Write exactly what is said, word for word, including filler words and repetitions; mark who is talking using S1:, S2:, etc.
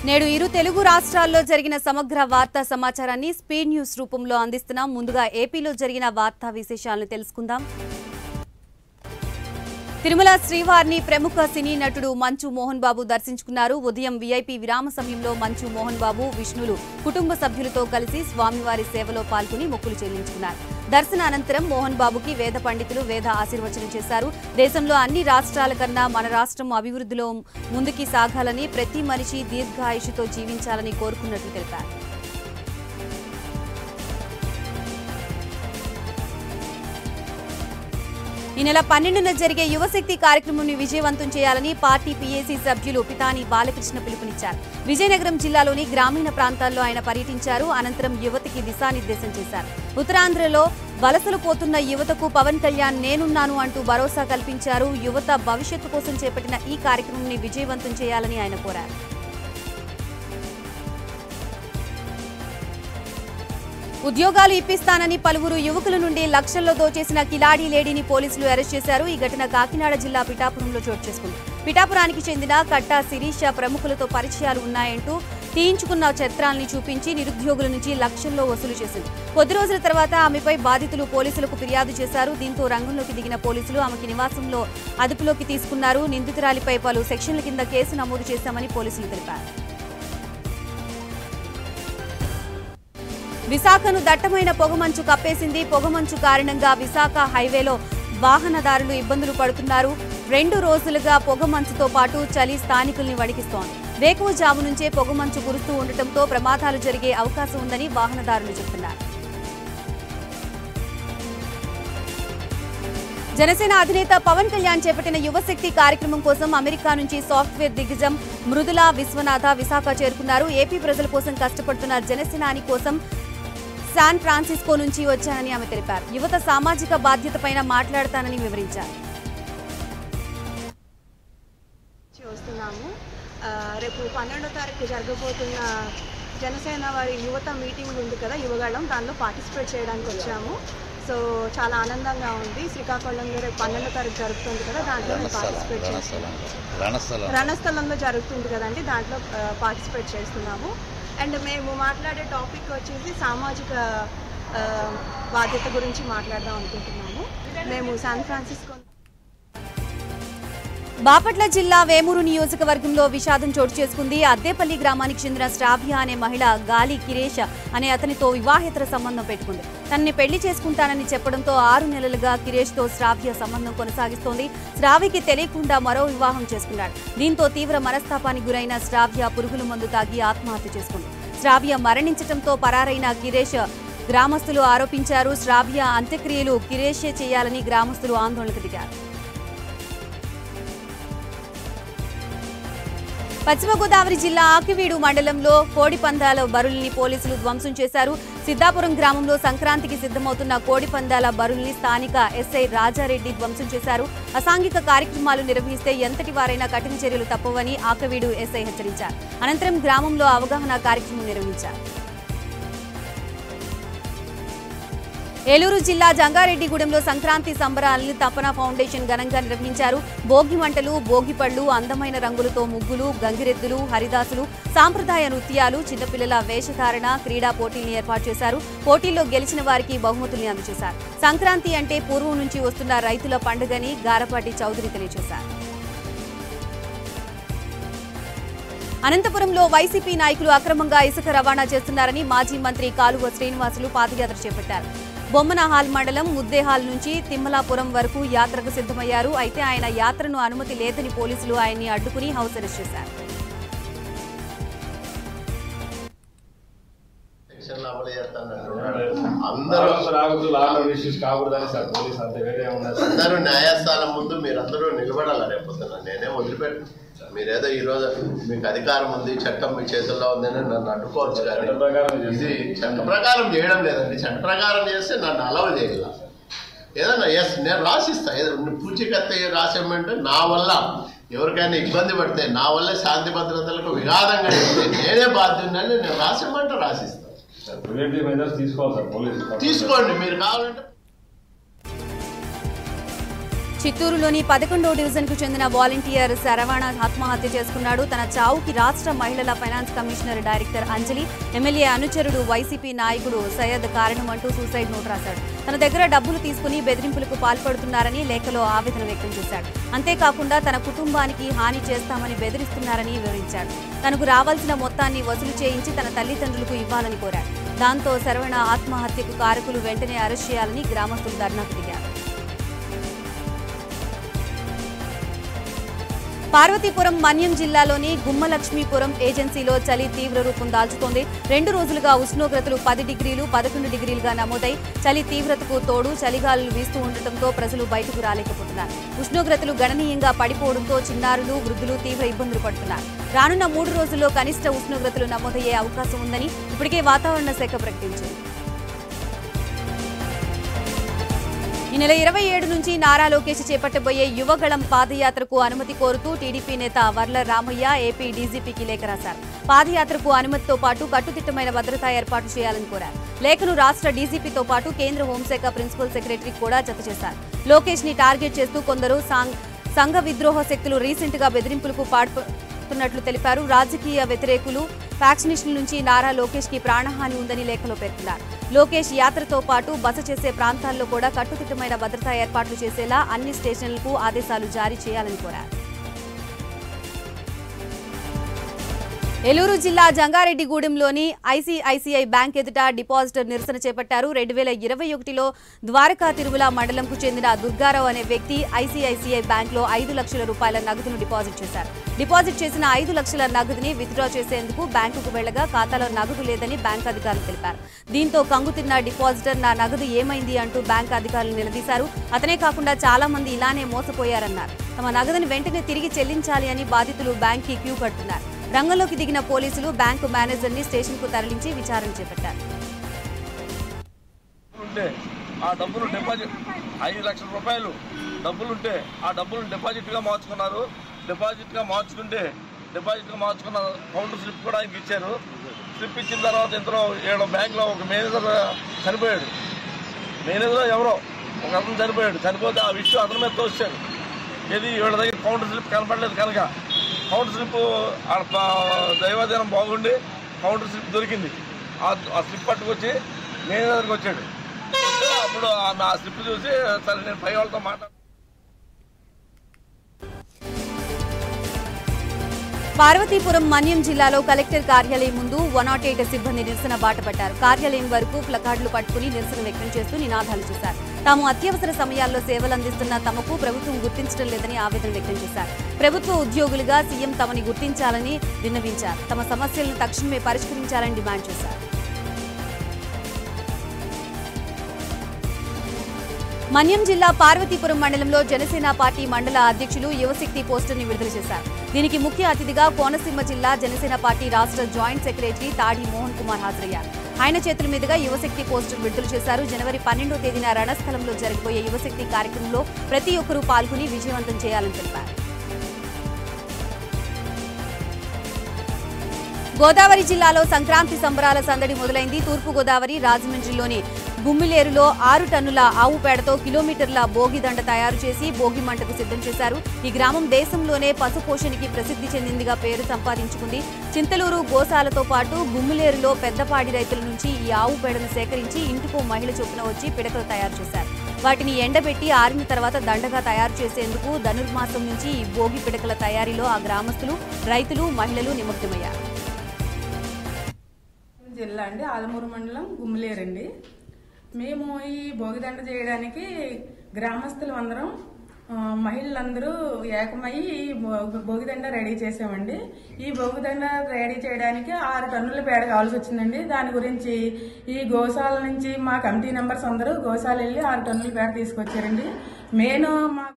S1: నేడు ఇరు తెలుగు రాష్ట్రాల్లో జరిగిన సమగ్ర వార్తా సమాచారాన్ని స్పీడ్ న్యూస్ రూపంలో అందిస్తున్నాం. ముందుగా ఏపీలో జరిగిన వార్తా విశేషాలను తెలుసుకుందాం. తిరుమల శ్రీవారిని ప్రముఖ సినీ నటుడు మంచు మోహన్ బాబు దర్శించుకున్నారు. ఉదయం వీఐపీ విరామ సమయంలో మంచు మోహన్ బాబు విష్ణులు కుటుంబ సభ్యులతో కలిసి స్వామివారి సేవలో పాల్గొని మొక్కులు చెల్లించుకున్నారు. దర్శన అనంతరం మోహన్ బాబుకి వేద పండితులు వేద ఆశీర్వచనం చేశారు. దేశంలో అన్ని రాష్ట్రాల కన్నా మన రాష్ట్రం అభివృద్ధిలో ముందుకి సాగాలని, ప్రతి మనిషి దీర్ఘాయుషుతో జీవించాలని కోరుకున్నట్లు తెలిపారు. ఈ నెల పన్నెండున జరిగే యువశక్తి కార్యక్రమాన్ని విజయవంతం చేయాలని పార్టీ పీఏసీ సభ్యులు పితాని బాలకృష్ణ పిలుపునిచ్చారు. విజయనగరం జిల్లాలోని గ్రామీణ ప్రాంతాల్లో ఆయన పర్యటించారు. అనంతరం యువతకి దిశానిర్దేశం చేశారు. ఉత్తరాంధ్రలో వలసలు పోతున్న యువతకు పవన్ కళ్యాణ్ నేనున్నాను అంటూ భరోసా కల్పించారు. యువత భవిష్యత్తు కోసం చేపట్టిన ఈ కార్యక్రమాన్ని విజయవంతం చేయాలని ఆయన కోరారు. ఉద్యోగాలు ఇప్పిస్తానని పలువురు యువకుల నుండి లక్షల్లో దోచేసిన కిలాడీ లేడీని పోలీసులు అరెస్ట్ చేశారు. ఈ ఘటన కాకినాడ జిల్లా పిఠాపురంలో చోటు చేసుకుంది. పిఠాపురానికి చెందిన కట్టా శిరీష ప్రముఖులతో పరిచయాలు ఉన్నాయంటూ తీయించుకున్న చిత్రాల్ని చూపించి నిరుద్యోగుల నుంచి లక్షల్లో వసూలు చేసింది. కొద్ది రోజుల తర్వాత ఆమెపై బాధితులు పోలీసులకు ఫిర్యాదు చేశారు. దీంతో రంగంలోకి దిగిన పోలీసులు ఆమెకి నివాసంలో అదుపులోకి తీసుకున్నారు. నిందితురాలిపై పలు సెక్షన్ల కింద కేసు నమోదు చేశామని పోలీసులు తెలిపారు. విశాఖను దట్టమైన పొగమంచు కప్పేసింది. పొగమంచు కారణంగా విశాఖ హైవేలో వాహనదారులు ఇబ్బందులు పడుతున్నారు. రెండు రోజులుగా పొగమంచుతో పాటు చలి స్థానికుల్ని వణికిస్తోంది. వేకువజాము నుంచే పొగమంచు కురుస్తూ ఉండటంతో ప్రమాదాలు జరిగే అవకాశం ఉందని వాహనదారులు చెబుతున్నారు. జనసేన అధినేత పవన్ కళ్యాణ్ చేపట్టిన యువశక్తి కార్యక్రమం కోసం అమెరికా నుంచి సాఫ్ట్వేర్ దిగ్గజం మృదులా విశ్వనాథ విశాఖ చేరుకున్నారు. ఏపీ ప్రజల కోసం కష్టపడుతున్న జనసేనాని కోసం శాన్ ఫ్రాన్సిస్కో నుంచి వచ్చానని ఆమె తెలిపారు. యువత సామాజిక బాధ్యతపైన మాట్లాడతానని వివరించారు.
S2: వస్తున్నాము రేపు పన్నెండో తారీఖు జరగబోతున్న జనసేన వారి యువత మీటింగ్ ఉంది కదా, యువగళం, దానిలో పార్టిసిపేట్ చేయడానికి వచ్చాము. సో చాలా ఆనందంగా ఉంది. శ్రీకాకుళంలో రేపు పన్నెండో తారీఖు జరుగుతుంది కదా, దాంట్లో మేము పార్టిసిపేట్ చేస్తున్నాము. రణస్థలంలో జరుగుతుంది కదండి, దాంట్లో పార్టిసిపేట్ చేస్తున్నాము. అండ్ మేము మాట్లాడే టాపిక్ వచ్చేసి సామాజిక బాధ్యత గురించి మాట్లాడదాం అనుకుంటున్నాము. మేము శాన్ ఫ్రాన్సిస్కో
S1: బాపట్ల జిల్లా వేమూరు నియోజకవర్గంలో విషాదం చోటు చేసుకుంది. అద్దేపల్లి గ్రామానికి చెందిన శ్రావ్య అనే మహిళ గాలి కిరేష్ అనే అతనితో వివాహేతర సంబంధం పెట్టుకుంది. తనని పెళ్లి చేసుకుంటానని చెప్పడంతో ఆరు నెలలుగా కిరేష్తో శ్రావ్య సంబంధం కొనసాగిస్తోంది. శ్రావ్యకి తెలియకుండా మరో వివాహం చేసుకున్నాడు. దీంతో తీవ్ర మనస్తాపానికి గురైన శ్రావ్య పురుగుల మందు తాగి ఆత్మహత్య చేసుకుంది. శ్రావ్య మరణించడంతో పరారైన కిరేష్ గ్రామస్తులు ఆరోపించారు. శ్రావ్య అంత్యక్రియలు కిరేషే చేయాలని గ్రామస్తులు ఆందోళనకు దిగారు. పశ్చిమ గోదావరి జిల్లా ఆకివీడు మండలంలో కోడి పందాల బరుల్ని పోలీసులు ధ్వంసం చేశారు. సిద్ధాపురం గ్రామంలో సంక్రాంతికి సిద్ధమవుతున్న కోడి పందాల బరుల్ని స్థానిక ఎస్ఐ రాజారెడ్డి ధ్వంసం చేశారు. అసాంఘిక కార్యక్రమాలు నిర్వహిస్తే ఎంతటి వారైనా కఠిన చర్యలు తప్పవని ఆకివీడు ఎస్ఐ హెచ్చరించారు. అనంతరం గ్రామంలో అవగాహన కార్యక్రమం నిర్వహించారు. ఏలూరు జిల్లా జంగారెడ్డిగూడెంలో సంక్రాంతి సంబరాలను తపన ఫౌండేషన్ ఘనంగా నిర్వహించారు. భోగి మంటలు, భోగి పళ్లు, అందమైన రంగులతో ముగ్గులు, గంగిరెద్దులు, హరిదాసులు, సాంప్రదాయ నృత్యాలు, చిన్నపిల్లల వేషధారణ, క్రీడా పోటీల్ని ఏర్పాటు చేశారు. పోటీల్లో గెలిచిన వారికి బహుమతుల్ని అందజేశారు. సంక్రాంతి అంటే పూర్వం నుంచి వస్తున్న రైతుల పండుగని గారపాటి చౌదరి తెలియజేశారు. అనంతపురంలో వైసీపీ నాయకులు అక్రమంగా ఇసుక రవాణా చేస్తున్నారని మాజీ మంత్రి కాలువ శ్రీనివాసులు పాదయాత్ర చేపట్టారు. బొమ్మనహాల్ మండలం ముద్దేహాల్ నుంచి తిమ్మలాపురం వరకు యాత్రకు సిద్ధమయ్యారు. అయితే ఆయన యాత్రను అనుమతి లేదని పోలీసులు ఆయన్ని అడ్డుకుని హౌస్ అరెస్ట్ చేశారు.
S3: అందరూ న్యాయస్థానం ముందు మీరందరూ నిలబడాలి. రేపొద్దున నేనే వదిలిపెట్టు. మీరేదో ఈరోజు మీకు అధికారం ఉంది, చట్టం మీ చేతుల్లో ఉందని నన్ను అడ్డుకోవచ్చు. కానీ ఇది చట్ట ప్రకారం చేయడం లేదండి. చట్ట ప్రకారం చేస్తే నన్ను అలవ చేయాల. ఏదన్నా ఎస్ నేను రాసిస్తా, ఏదైనా పూచికత్త రాసేమంటే నా వల్ల ఎవరికైనా ఇబ్బంది పడితే, నా వల్ల శాంతి భద్రతలకు విఘాతంగా చెప్తే నేనే బాధ్యున్నాను. నేను రాసేమంటే రాసిస్తాను. తీసుకోండి మీరు కావాలంటే.
S1: చిత్తూరులోని పదకొండో డివిజన్ కు చెందిన వాలంటీర్ శరవణ ఆత్మహత్య చేసుకున్నాడు. తన చావుకి రాష్ట్ర మహిళల finance commissioner director Anjali, MLA అనుచరుడు వైసీపీ నాయకుడు సయ్యద్ కారణమంటూ సూసైడ్ నోట్ రాశాడు. తన దగ్గర డబ్బులు తీసుకుని బెదిరింపులకు పాల్పడుతున్నారని లేఖలో ఆవేదన వ్యక్తం చేశాడు. అంతేకాకుండా తన కుటుంబానికి హాని చేస్తామని బెదిరిస్తున్నారని వివరించాడు. తనకు రావాల్సిన మొత్తాన్ని వసూలు చేయించి తన తల్లిదండ్రులకు ఇవ్వాలని కోరాడు. దాంతో శరవణ ఆత్మహత్యకు కారకులు వెంటనే అరెస్ట్ చేయాలని గ్రామస్తులు ధర్నాకు దిగారు. పార్వతీపురం మన్యం జిల్లాలోని గుమ్మలక్ష్మీపురం ఏజెన్సీలో చలి తీవ్ర రూపం దాల్చుతోంది. రెండు రోజులుగా ఉష్ణోగ్రతలు పది డిగ్రీలు పదకొండు డిగ్రీలుగా నమోదై చలి తీవ్రతకు తోడు చలిగాలులు వీస్తూ ఉండటంతో ప్రజలు బయటకు రాలేకపోతున్నారు. ఉష్ణోగ్రతలు గణనీయంగా పడిపోవడంతో చిన్నారులు వృద్ధులు తీవ్ర ఇబ్బందులు పడుతున్నారు. రానున్న మూడు రోజుల్లో కనిష్ట ఉష్ణోగ్రతలు నమోదయ్యే అవకాశం ఉందని ఇప్పటికే వాతావరణ శాఖ ప్రకటించింది. ఈ నెల ఇరవై ఏడు నుంచి నారా లోకేష్ చేపట్టబోయే యువగళం పాదయాత్రకు అనుమతి కోరుతూ టీడీపీ నేత వర్ల రామయ్య ఏపీ డీజీపీకి లేఖ రాశారు. పాదయాత్రకు అనుమతితో పాటు కట్టుదిట్టమైన భద్రతా ఏర్పాటు చేయాలని కోరారు. లేఖను రాష్ట్ర డీజీపీతో పాటు కేంద్ర హోంశాఖ ప్రిన్సిపల్ సెక్రటరీ కూడా జత చేశారు. లోకేష్ ని టార్గెట్ చేస్తూ కొందరు సంఘ విద్రోహ శక్తులు రీసెంట్ గా బెదిరింపులకు పాల్పడుతున్నట్లు తెలిపారు. రాజకీయ వ్యతిరేకులు ఫ్యాక్షనిస్టుల నుంచి నారా లోకేష్ కి ప్రాణహాని ఉందని లేఖలో పేర్కొన్నారు. లోకేష్ యాత్రతో పాటు బస చేసే ప్రాంతాల్లో కూడా కట్టుదిట్టమైన భద్రతా ఏర్పాట్లు చేసేలా అన్ని స్టేషన్లకు ఆదేశాలు జారీ చేయాలని కోరారు. ఏలూరు జిల్లా జంగారెడ్డిగూడెంలోని ఐసీఐసీఐ బ్యాంక్ ఎదుట డిపాజిటర్ నిరసన చేపట్టారు. రెండు వేల ఇరవై ఒకటిలో ద్వారకా తిరుమల మండలంకు చెందిన దుర్గారావు అనే వ్యక్తి ఐసీఐసీఐ బ్యాంక్లో ఐదు లక్షల రూపాయల నగదును డిపాజిట్ చేశారు. డిపాజిట్ చేసిన ఐదు లక్షల నగదుని విత్డ్రా చేసేందుకు బ్యాంకుకు వెళ్లగా ఖాతాలో నగదు లేదని బ్యాంక్ అధికారులు తెలిపారు. దీంతో కంగుతిన్న డిపాజిటర్ నా నగదు ఏమైంది అంటూ బ్యాంక్ అధికారులు నిలదీశారు. అతనే కాకుండా చాలా మంది ఇలానే మోసపోయారన్నారు. తమ నగదుని వెంటనే తిరిగి చెల్లించాలి అని బాధితులు బ్యాంక్కి క్యూ కడుతున్నారు. రంగంలోకి దిగిన పోలీసులు బ్యాంకు మేనేజర్ ని స్టేషన్ కు తరలించి విచారణ చేపట్టారు.
S4: ఆ డబ్బులు డిపాజిట్ ఐదు లక్షల రూపాయలు డబ్బులుంటే ఆ డబ్బులు డిపాజిట్ గా మార్చుకున్నారు. డిపాజిట్ గా మార్చుకుంటే డిపాజిట్ గా మార్చుకున్న కౌంటర్ స్లిప్ కూడా ఆయనకి ఇచ్చారు. స్లిప్ ఇచ్చిన తర్వాత ఇంతలో ఏడో బ్యాంక్ లో ఒక మేనేజర్ చనిపోయాడు. మేనేజర్ ఎవరో ఒక అతను చనిపోయాడు. చనిపోతే ఆ విషయం అతని మీద తోచారు. ఏది వీళ్ళ దగ్గర కౌంటర్ స్లిప్ కనపడలేదు కనుక కౌంటర్ స్లిప్ దైవాధీనం బాగుండి కౌంటర్ స్లిప్ దొరికింది. ఆ స్లిప్ పట్టుకొచ్చి మేనేజర్కి వచ్చాడు. అప్పుడు ఆ స్లిప్ చూసి సరే నేను పై వాళ్ళతో మాట్లాడు.
S1: పార్వతీపురం మన్యం జిల్లాలో కలెక్టర్ కార్యాలయం ముందు వన్ నాట్ ఎయిట్ సిబ్బంది నిరసన బాటపట్టారు. కార్యాలయం వరకు ప్లకార్డులు పట్టుకుని నిరసన వ్యక్తం చేస్తూ నినాదాలు చేశారు. తాము అత్యవసర సమయాల్లో సేవలు అందిస్తున్న తమకు ప్రభుత్వం గుర్తించడం లేదని ఆవేదన వ్యక్తం చేశారు. ప్రభుత్వ ఉద్యోగులుగా సీఎం తమని గుర్తించాలని విన్నవించారు. తమ సమస్యలను తక్షణమే పరిష్కరించాలని డిమాండ్ చేశారు. మన్యం జిల్లా పార్వతీపురం మండలంలో జనసేన పార్టీ మండల అధ్యక్షులు యువశక్తి పోస్టర్ ని విడుదల చేశారు. దీనికి ముఖ్య అతిథిగా కోనసీమ జిల్లా జనసేన పార్టీ రాష్ట్ర జాయింట్ సెక్రటరీ తాడి మోహన్ కుమార్ హాజరయ్యారు. ఆయన చేతుల మీదుగా యువశక్తి పోస్టర్ విడుదల చేశారు. జనవరి పన్నెండో తేదీన రణస్థలంలో జరగబోయే యువశక్తి కార్యక్రమంలో ప్రతి ఒక్కరూ పాల్గొని విజయవంతం చేయాలని తెలిపారు. గోదావరి జిల్లాలో సంక్రాంతి సంబరాల సందడి మొదలైంది. తూర్పు గోదావరి రాజమండ్రిలోని గుమ్మిలేరులో ఆరు టన్నుల ఆవు పేడతో కిలోమీటర్ల భోగిదండ తయారు చేసి భోగి మంటకు సిద్ధం చేశారు. ఈ గ్రామం దేశంలోనే పశుపోషణకి ప్రసిద్ధి చెందిందిగా పేరు సంపాదించుకుంది. చింతలూరు గోశాలతో పాటు గుమ్మిలేరులో పెద్దపాడి రైతుల నుంచి ఈ ఆవు పేడను సేకరించి ఇంటికో మహిళ చొప్పున వచ్చి పిడకలు తయారు చేశారు. వాటిని ఎండబెట్టి ఆరిన తర్వాత దండగా తయారు చేసేందుకు ధనుర్మాసం నుంచి ఈ భోగి పిడకల తయారీలో ఆ గ్రామస్తులు, రైతులు, మహిళలు నిమగ్నమయ్యారు.
S5: జిల్లా అండి ఆలమూరు మండలం గుమ్మిలేరండి. మేము ఈ భోగిదండ చేయడానికి గ్రామస్తులు అందరం మహిళలందరూ ఏకమై భోగిదండ రెడీ చేసామండి. ఈ భోగిదండ రెడీ చేయడానికి ఆరు టన్నుల పేడ కావాల్సి వచ్చిందండి. దాని గురించి ఈ గోశాల నుంచి మా కమిటీ మెంబర్స్ అందరూ గోశాల వెళ్ళి ఆరు టన్నుల పేడ తీసుకొచ్చారండి. మెయిన్ మా